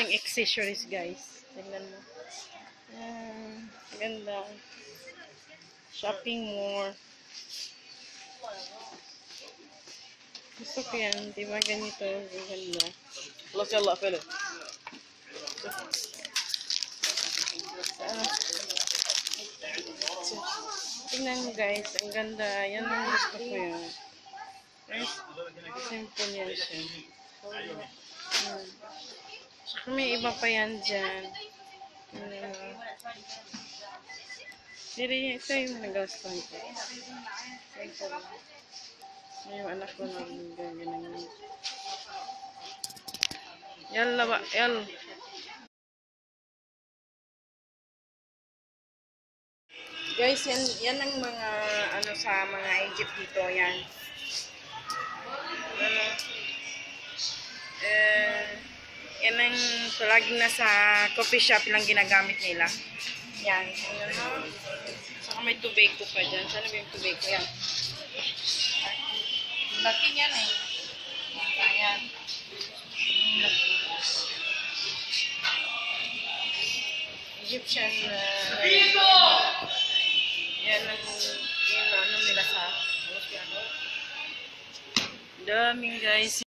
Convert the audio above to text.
daming accessories, guys. Tingnan mo. Ganda. Shopping mall. Gusto ko yan. Diba ganito? Ganda. خلاص يلا قفلت. Tingnan mo, guys. Ang ganda. Yan ang gusto ko yan. Guys, simple yan siya. Saka may iba pa yan dyan. Pero ito yung nagastan ko. Yung anak ko na ganyan. Yalla ba? Yalla. Guys, yan ang mga ano sa mga Egypt dito, yan. Ano? Yan ang palagi na sa coffee shop lang ginagamit nila. Yan. Ano? Saka may tubig ko pa dyan. Sana ba yung tubig ko? Yan. Laki niyan eh. Ayan. Egyptian yan ang ano nila sa daming guys.